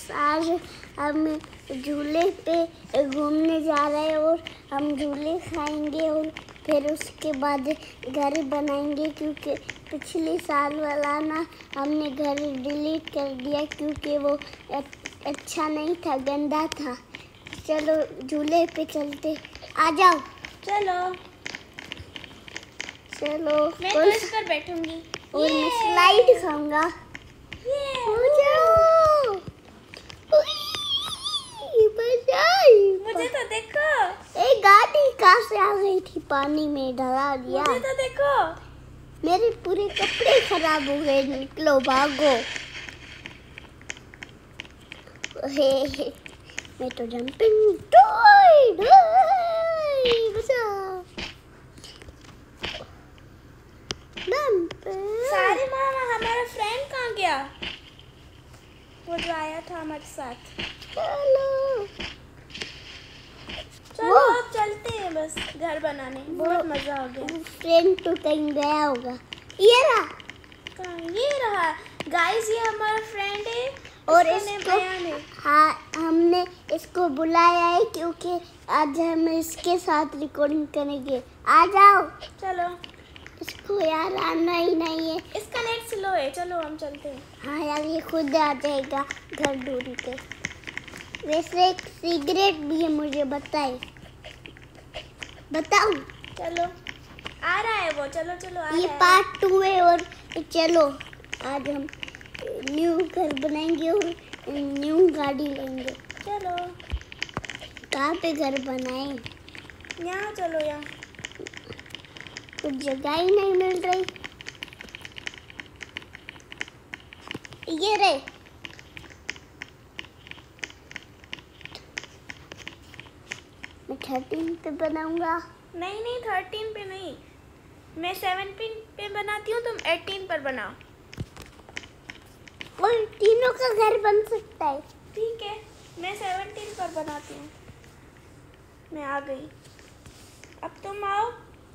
आज हम झूले पे घूमने जा रहे हैं और हम झूले खाएंगे और फिर उसके बाद घर बनाएंगे, क्योंकि पिछले साल वाला ना हमने घर डिलीट कर दिया क्योंकि वो अच्छा नहीं था, गंदा था। चलो झूले पे चलते, आ जाओ। चलो चलो मैं तो इस पर बैठूंगी और मैं स्लाइड खाऊंगा। हो जाओ। मुझे तो देखो, एक गाड़ी कहाँ से आ गई थी, पानी में डरा दिया। मुझे तो देखो। मेरे पूरे कपड़े खराब हो गए, निकलो भागो। हे मैं तो जंपिंग टॉय बचाओ। सारे मामा, हमारा फ्रेंड कहाँ गया? वो जो आया था हमारे साथ। चलो अब चलते हैं बस घर बनाने। बहुत मजा आ गया। फ्रेंड तो कहीं गया होगा। ये रहा। कहाँ? ये रहा। गाइस, ये हमारा फ्रेंड है और इसको हाँ, हमने इसको बुलाया है क्योंकि आज हम इसके साथ रिकॉर्डिंग करेंगे। आ जाओ। चलो। इसको यार आना ही नहीं है। इसका नेट स्लो है। चलो हम चलते हैं। हाँ यार, ये खुद आ जाएगा घर दूरी पे। वैसे एक सिगरेट भी है, मुझे बताओ। चलो, आ रहा है वो। चलो चलो, आ ये रहा है। पार्ट 2 है और चलो आज हम न्यू घर बनाएंगे और न्यू गाड़ी लेंगे। चलो। कहाँ पे घर बनाएं? यहाँ चलो, यहाँ कुछ जगह ही नहीं मिल रही। ये रहे। मैं 13 पे बनाऊंगा। नहीं नहीं, 13 पे नहीं, मैं 17 पे बनाती हूँ, तुम 18 पर बनाओ। और तीनों का घर बन सकता है। ठीक है, मैं 17 पर बनाती हूँ। मैं आ गई, अब तुम आओ।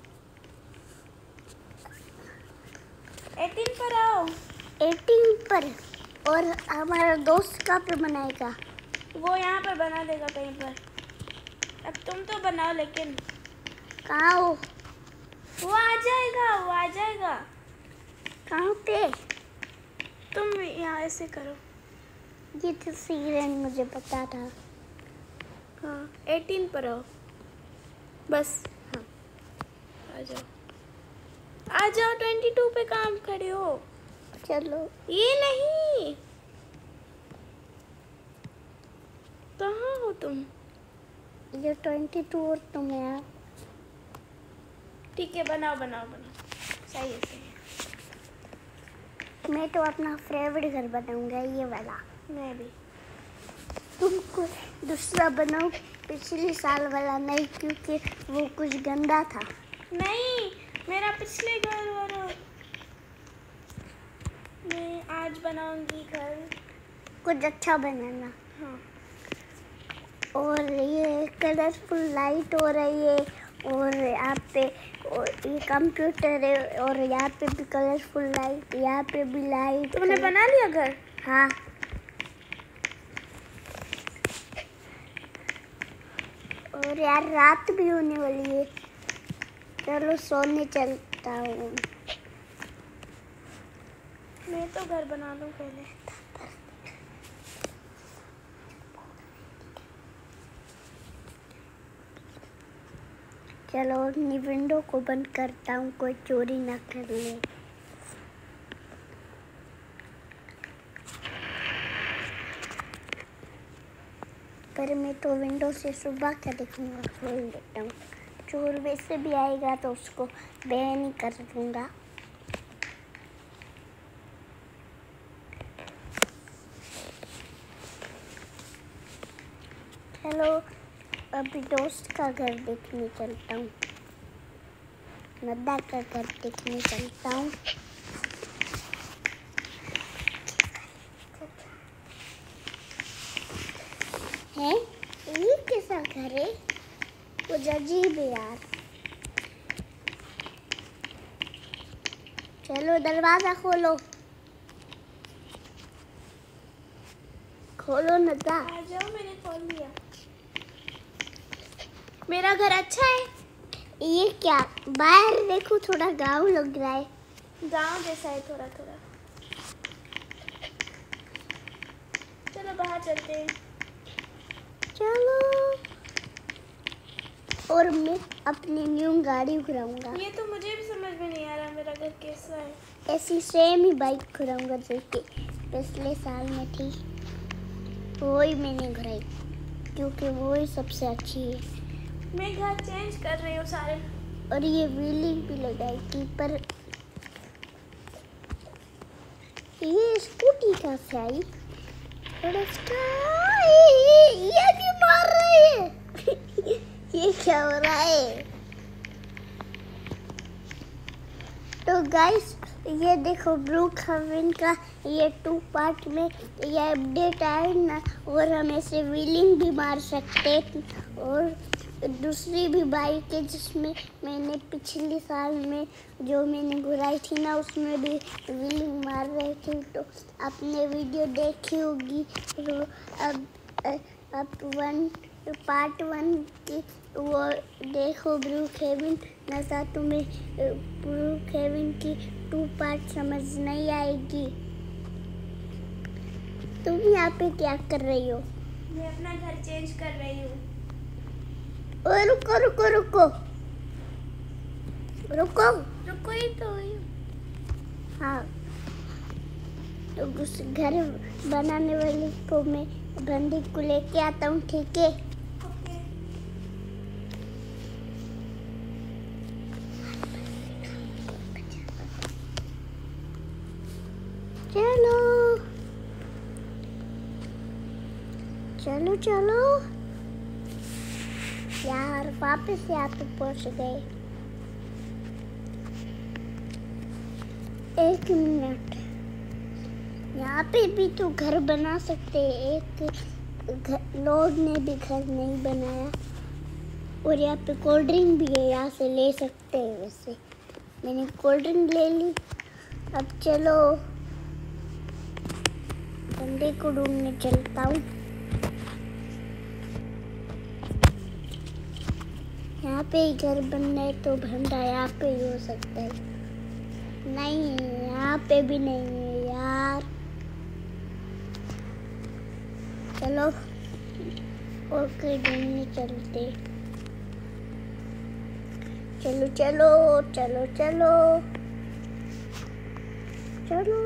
18 पर आओ। 18 पर। और हमारा दोस्त कहाँ पे बनाएगा? वो यहाँ पर बना देगा कहीं पर। अब तुम तो बनाओ, लेकिन कहाँ हो? वो आ जाएगा, वो आ जाएगा। कहाँ पे? तुम यहाँ ऐसे करो। ये तो सीक्रेट मुझे पता था। हाँ, 18 पर आओ बस। हाँ, आ जाओ आ जाओ। 22 पे काम खड़े हो। चलो। ये नहीं, कहाँ हो तुम? ये 22 और तुम यार। ठीक है, बनाओ बनाओ बनाओ। सही है, सही है। मैं तो अपना फेवरेट घर बनाऊंगा, ये वाला। मैं भी। तुमको दूसरा बनाओ, पिछले साल वाला नहीं, क्योंकि वो कुछ गंदा था। नहीं, मेरा पिछले घर वाला। मैं आज बनाऊंगी घर। कुछ अच्छा बनाना। हाँ। और ये कलरफुल लाइट हो रही है और यहाँ पे और ये कंप्यूटर है और यहाँ पे भी कलरफुल लाइट, यहाँ पे भी लाइट। तुमने बना लिया घर? हाँ। और यार रात भी होने वाली है, चलो सोने चलता हूँ। मैं तो घर बना लूँ पहले। चलो अपनी विंडो को बंद करता हूँ, कोई चोरी ना कर ले। पर मैं तो विंडो से सुबह का देखूंगा, खोल देता हूँ। चोर वैसे भी आएगा तो उसको बैन ही कर दूंगा। चलो अभी दोस्त का घर देखने चलता हूँ, नद्दा का घर देखने चलता हूँ। है ये कैसा घर है? कुछ अजीब है यार। चलो दरवाजा खोलो। खोलो नदा। आ जाओ, मैंने खोल दिया। मेरा घर अच्छा है। ये क्या, बाहर देखो थोड़ा गाँव लग रहा है। गांव जैसा है थोड़ा थोड़ा। चलो बाहर चलते हैं। चलो। और मैं अपनी न्यू गाड़ी घुराऊंगा। ये तो मुझे भी समझ में नहीं आ रहा मेरा घर कैसा है। ऐसी सेम ही बाइक घुराऊंगा जैसे पिछले साल में थी, वही मैंने घुराई क्योंकि वही सबसे अच्छी है। मैं घर चेंज कर रही हूँ सारे। और ये व्हीलिंग भी लगाई थी, पर ये स्कूटी कहाँ से आई? ये भी मार रही है। ये क्या हो रहा है? तो गाइस, ये देखो ब्रूक हेवन का ये 2 पार्ट में ये अपडेट आया ना, और हम ऐसे व्हीलिंग भी मार सकते हैं। और दूसरी भी बाइक है जिसमें मैंने पिछले साल में जो मैंने घुराई थी ना, उसमें भी व्हीलिंग मार रहे थे। तो आपने वीडियो देखी होगी। तो अब पार्ट 1 की वो देखो ब्रूक हेवन। नशा तुम्हें ब्रूक हेवन की 2 पार्ट समझ नहीं आएगी। तुम यहाँ पे क्या कर रही हो? मैं अपना घर चेंज कर रही हूँ। ओए रुको रुको रुको रुको। रुको ही तो हुई। हाँ, तो उस घर बनाने वाले को मैं बंदी को लेके आता हूँ, ठीक है? ओके। चलो चलो चलो यार, वापस यहाँ पे पहुंच गए। 1 मिनट, यहाँ पे भी तो घर बना सकते हैं। एक लोग ने भी घर नहीं बनाया। और यहाँ पे कोल्ड ड्रिंक भी है, यहाँ से ले सकते हैं। वैसे मैंने कोल्ड ड्रिंक ले ली। अब चलो बंदे को ढूंढने चलता हूँ। यहाँ पे ही घर बनना है तो बंदा यहाँ पे ही हो सकता है। नहीं, यहाँ पे भी नहीं है यार। चलो और कहीं ढूंढने चलते। चलो चलो चलो चलो चलो।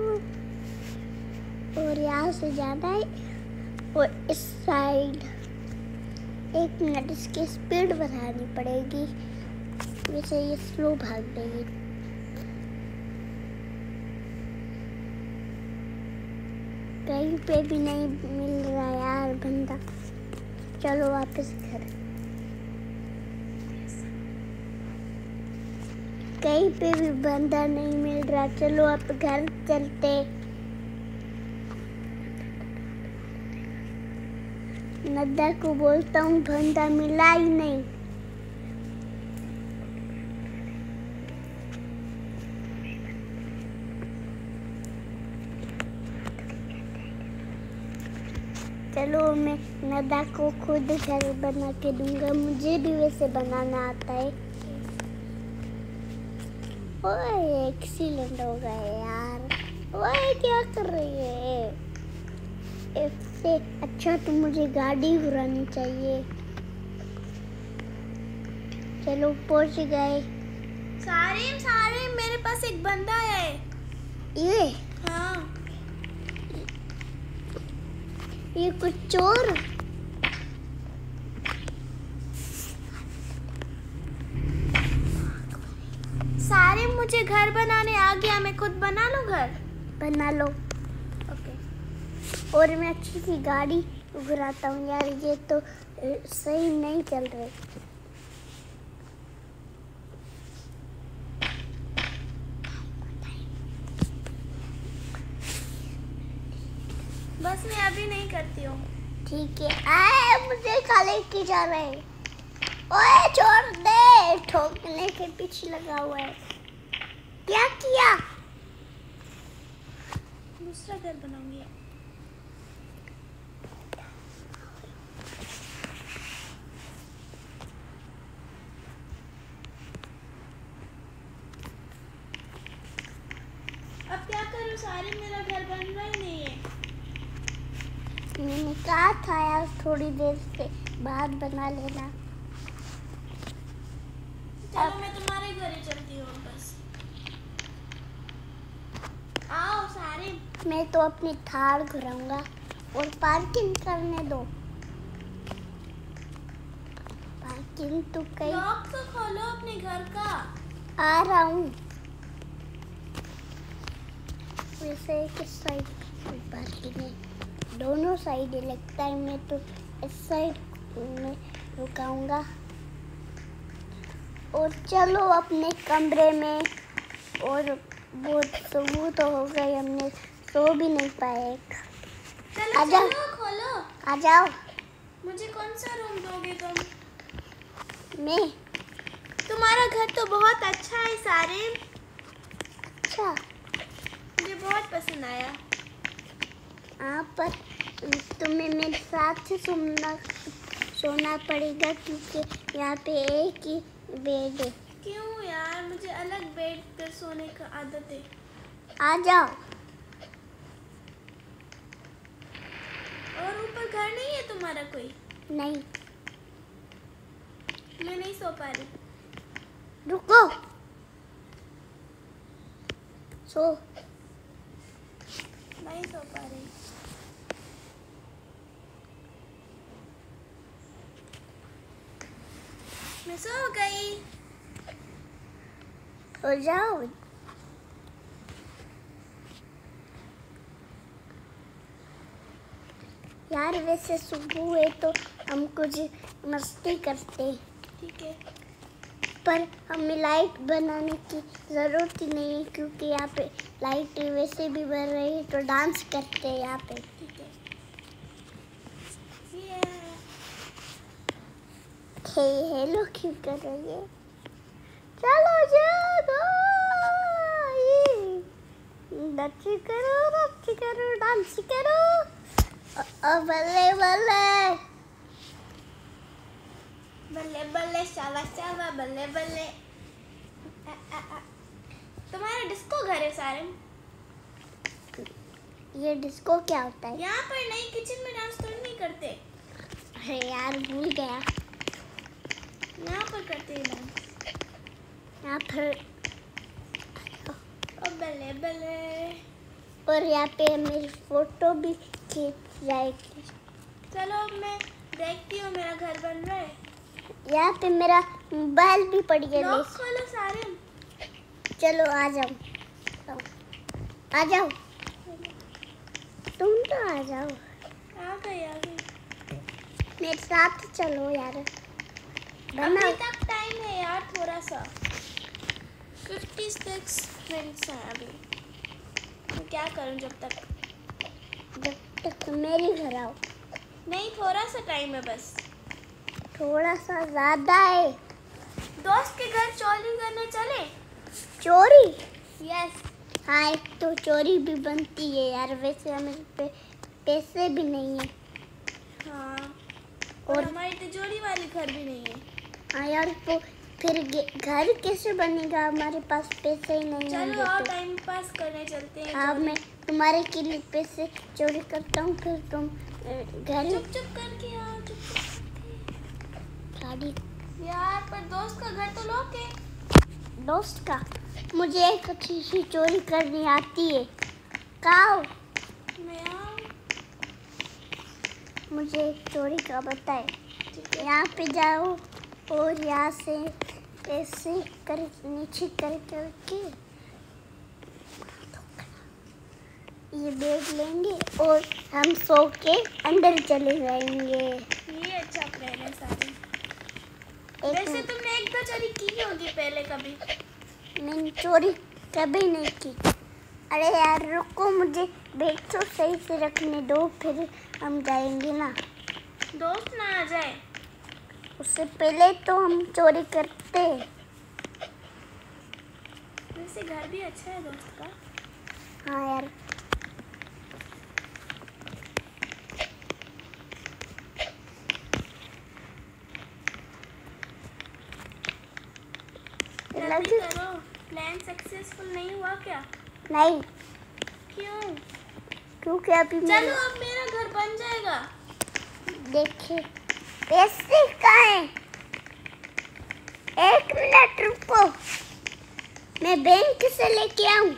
और यहाँ से जाना है और इस साइड। 1 मिनट, इसकी स्पीड बढ़ानी पड़ेगी, वैसे ये स्लो भाग रही है। कहीं पे भी नहीं मिल रहा यार बंदा। चलो वापस घर। कहीं पे भी बंदा नहीं मिल रहा। चलो अब घर चलते। नद्दा को बोलता हूँ, बंदा मिला ही नहीं। चलो मैं नदा को खुद घर बना के दूंगा, मुझे भी वैसे बनाना आता है। ओए एक्सीलेंट हो गए यार। ओए क्या कर रही है? इससे अच्छा तो मुझे गाड़ी घुरानी चाहिए। चलो पहुंच गए। सारे मेरे पास एक बंदा है। ये हाँ, ये कुछ चोर। सारे मुझे घर बनाने आ गया। मैं खुद बना लूँ घर। बना लो। ओके। और मैं अच्छी सी गाड़ी घुराता हूँ यार। ये तो सही नहीं चल रहे। बस मैं अभी नहीं करती हूँ। ठीक है। आए मुझे काले की जा रहे हैं। ओए छोड़ दे, ठोकने के पीछे लगा हुआ है। क्या किया? दूसरा घर बनाऊंगी। सारे मेरा घर बन रहा ही नहीं है। मैंने कहा था यार थोड़ी देर से बाद बना लेना। चलो मैं तुम्हारे घर ही चलती हूँ बस। आओ सारे। मैं तो अपनी थार घुराऊंगा और पार्किंग करने दो। पार्किंग तो कहीं लॉक तो खोलो अपने घर का। आ रहा हूँ। वैसे किस साइड पार्किंग है? दोनों साइड ही लगता है। मैं तो इस साइड में रुकाऊंगा। और चलो अपने कमरे में। और बहुत सुबह तो हो गई, हमने सो भी नहीं पाए। चलो आजा। चलो खोलो। आ जाओ। मुझे कौन सा रूम दोगे तुम? मैं तुम्हारा घर तो बहुत अच्छा है सारे। अच्छा मुझे बहुत पसंद आया। हाँ, पर तुम्हें मेरे साथ ही सोना पड़ेगा क्योंकि यहाँ पे एक ही बेड है। क्यों यार, मुझे अलग बेड पर सोने का आदत है। आ जाओ। और ऊपर घर नहीं है तुम्हारा कोई? नहीं, मैं नहीं सो पा रही। रुको। सो नहीं सो पा रही। मैं सो गई। हो जाओ। यार वैसे सुबह है तो हम कुछ मस्ती करते, ठीक है। पर हमें लाइट बनाने की ज़रूरत ही नहीं है क्योंकि यहाँ पे लाइट वैसे भी बढ़ रही है तो डांस करते हैं यहाँ पे। ठीक है। ये हेलो क्यों कर रही है? चलो जाओ। डांस करो डांस करो। बल्ले बल्ले बल्ले बल्ले शावा शावा बल्ले बल्ले। तुम्हारा डिस्को घर है सारे? ये डिस्को क्या होता है? यहाँ पर नहीं, किचन में डांस तो नहीं करते। अरे यार भूल गया। यहाँ पर करते हैं डांस। यहाँ पर ओ बल्ले बल्ले। और यहाँ पे मेरी फोटो भी खींच जाएगी। चलो अब मैं देखती हूँ मेरा घर बन रहा है। यहाँ पे मेरा मोबाइल भी पड़ गया। लॉक खोलो सारे। चलो आ जाओ। आ जाओ। तुम तो आ जाओ। आ गई। मेरे साथ चलो यार। अभी तक टाइम है यार थोड़ा सा। 56 मिनट्स हैं अभी। मैं क्या करूं जब तक मेरे घर आओ। नहीं, थोड़ा सा टाइम है बस। थोड़ा सा ज्यादा है। दोस्त के घर चोरी करने चले? चोरी? यस। हाँ, एक तो चोरी भी बनती है यार। वैसे हमें पैसे भी नहीं है। हाँ, और हमारी तिजोरी वाली घर भी नहीं है। हाँ यार, तो फिर घर कैसे बनेगा? हमारे पास पैसे ही नहीं है। चलो आओ टाइम पास करने चलते हैं। हाँ, मैं तुम्हारे के लिए पैसे चोरी करता हूँ, फिर तुम घर चुप करके आओ। चुप गाड़ी। यार पर दोस्त का घर तो लॉक है। दोस्त का? मुझे एक अच्छी सी चोरी करनी आती है। काओ मैं आऊँ? मुझे एक चोरी का बताए। ठीक है। यहाँ पे जाओ और यहाँ से ऐसे कर नीचे करके ये बेड लेंगे और हम सो के अंदर चले जाएंगे। ये अच्छा प्लान है सारे। एक वैसे तुमने एक दो चोरी की होगी पहले कभी? मैंने चोरी कभी नहीं की। अरे यार रुको, मुझे बेड तो सही से रखने दो, फिर हम जाएंगे ना। दोस्त ना आ जाए उससे पहले तो हम चोरी करते। वैसे घर भी अच्छा है दोस्त का। हाँ यार, जल्दी करो, प्लान सक्सेसफुल नहीं हुआ क्या? नहीं, क्यों? क्योंकि अभी चलो अब मेरा घर बन जाएगा। देखिए पैसे कहाँ हैं? 1 मिनट रुको, मैं बैंक से लेके आऊं।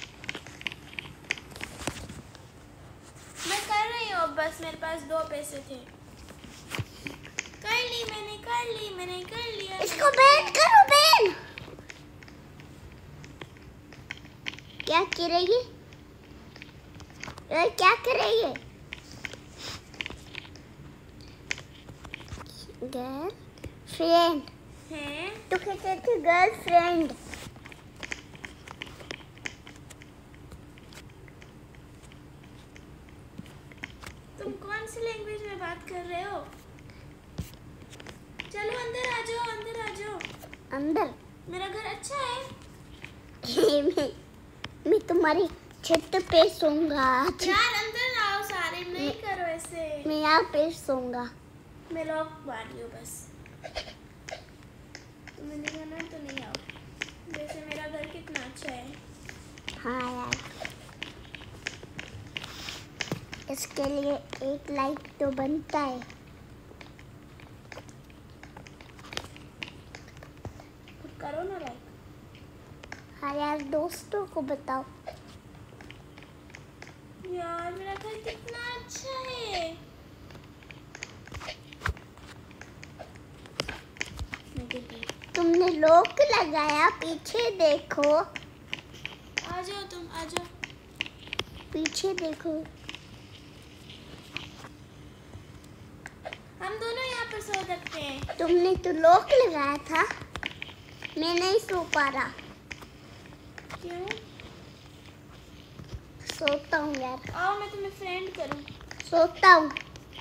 मैं कर रही हूँ, बस मेरे पास 2 पैसे थे। कर ली मैंने कर लिया। इसको बैन करो, बैन। क्या कर रही है? क्या कर रही है? गर्लफ्रेंड हैं? तो कहते थे गर्लफ्रेंड। तुम कौन सी लैंग्वेज में बात कर रहे हो? चलो अंदर आ जाओ। अंदर मेरा घर अच्छा है। मैं तुम्हारी छत पे सोऊंगा। यार अंदर आओ, सारे नहीं करो ऐसे। मैं यहाँ पे सोऊंगा। मैं लॉक मार रही हूँ बस। तुम्हें नहीं आना तो नहीं आओ। वैसे मेरा घर कितना अच्छा है। हाँ यार, इसके लिए 1 लाइक तो बनता है। करो ना लाइक। हाँ यार, दोस्तों को बताओ। यार मेरा घर कितना अच्छा है। तुमने लॉक लगाया, पीछे देखो। आ जाओ तुम, आ जाओ। पीछे देखो। हम दोनों यहाँ पर सो सकते हैं। तुमने तो लॉक लगाया था। मैं नहीं सो पा रहा। क्यों? सोता हूँ यार। आओ मैं तुम्हें फ्रेंड करूँ। सोता हूँ।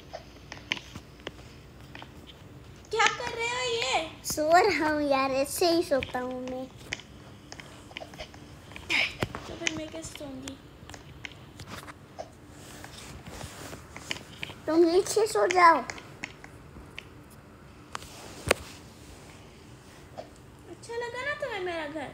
क्या कर रहे हो ये? सो रहा हूँ यार, ऐसे ही सोता हूँ मैं। तो फिर मैं कैसे सोऊंगी? तुम नीचे सो जाओ। अच्छा लगा ना तुम्हें मेरा घर?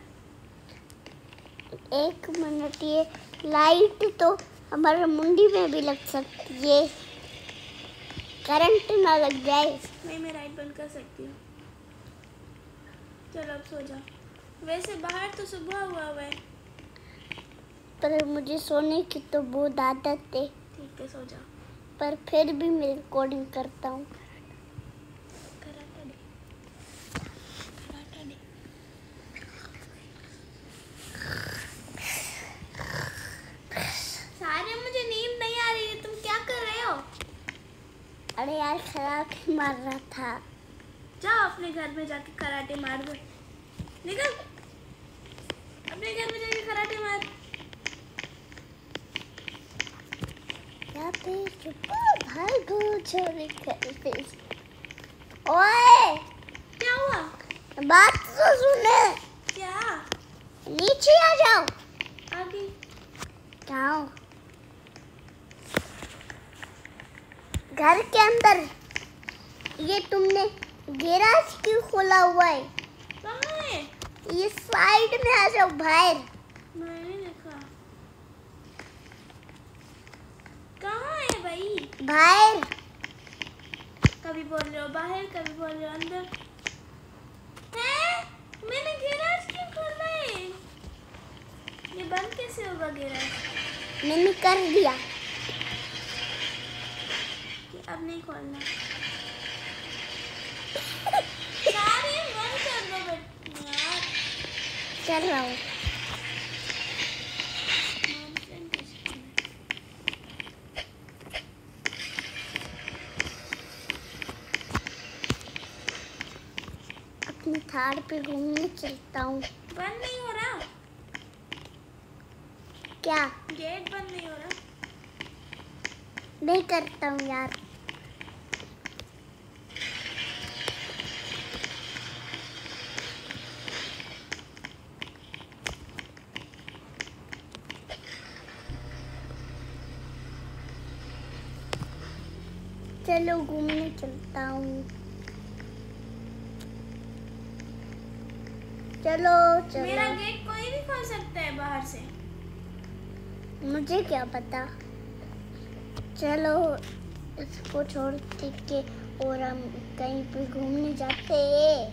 1 मिनट, ये लाइट तो हमारे मुंडी में भी लग सकती है। करंट ना लग जाए। नहीं, मैं लाइट बंद कर सकती हूँ। चलो अब सो जाओ। वैसे बाहर तो सुबह हुआ है। पर मुझे सोने की तो बहुत आदत है। ठीक है, सो जाओ। पर फिर भी मैं रिकॉर्डिंग करता हूँ। कराटा डे। सारे मुझे नींद नहीं आ रही है। तुम क्या कर रहे हो? अरे यार, कराटे मार रहा था। जाओ अपने घर में जाके कराटे मार दो। निकल अपने घर में जाके कराटे मार। यहाँ पे भागो चोरी करते। ओए, क्या हुआ? बात तो सुने। क्या? नीचे आ जाओ। आगे जाओ। घर के अंदर। ये तुमने गैराज क्यों खोला हुआ है? कहाँ है? ये साइड में आ जाओ, बाहर। मैंने देखा। कहाँ है भाई? बाहर। कभी बोल रहे हो बाहर, कभी बोल रहे हो अंदर। हैं? मैंने गैराज क्यों खोला है? ये बंद कैसे होगा गैराज? मैंने कर दिया। अब नहीं खोलना। सारे बंद कर दो यार। कर रहा हूँ। अपनी थार पे घूमने चलता हूँ। बंद नहीं हो रहा। क्या? गेट बंद नहीं हो रहा। नहीं करता हूँ यार। चलो घूमने चलता हूँ। चलो चलो। मेरा गेट कोई भी खोल सकता है बाहर से। मुझे क्या पता। चलो इसको छोड़ के और हम कहीं पे घूमने जाते हैं।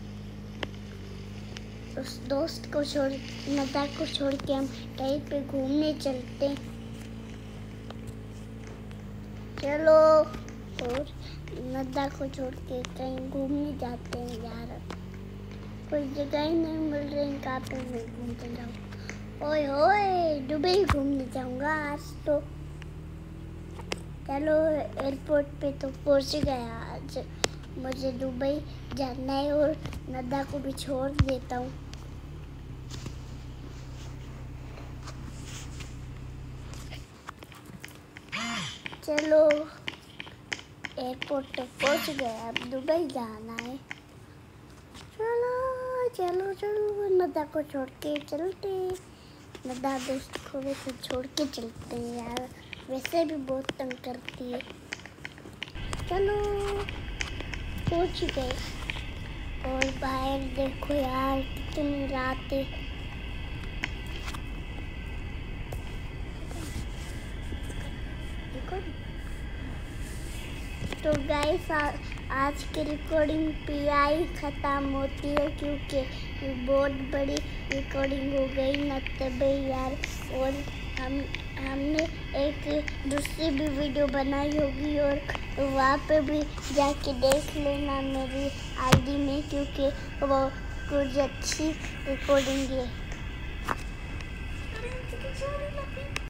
उस दोस्त को छोड़, नदा को छोड़ के हम कहीं पे घूमने चलते हैं। चलो और नदा को छोड़ के कहीं घूमने जाते हैं यार। कोई जगह ही नहीं मिल रही, कहाँ पे मैं घूमने जाऊँ। ओए होए, दुबई घूमने जाऊँगा आज तो। चलो एयरपोर्ट पे तो पहुँच गया आज। मुझे दुबई जाना है और नदा को भी छोड़ देता हूँ। चलो एयरपोर्ट तक पहुँच गया, अब दुबई जाना है। चलो चलो चलो नदा को छोड़ के चलते। नदा दोस्त को वैसे छोड़ के चलते हैं यार, वैसे भी बहुत तंग करती है। चलो पहुँच गए और बाहर देखो यार कितनी रात है। तो गाइस आज की रिकॉर्डिंग PI ख़त्म होती है क्योंकि बहुत बड़ी रिकॉर्डिंग हो गई न तबे यार। और हमने एक दूसरी भी वीडियो बनाई होगी और वहाँ पे भी जाके देख लेना मेरी ID में, क्योंकि वो कुछ अच्छी रिकॉर्डिंग है।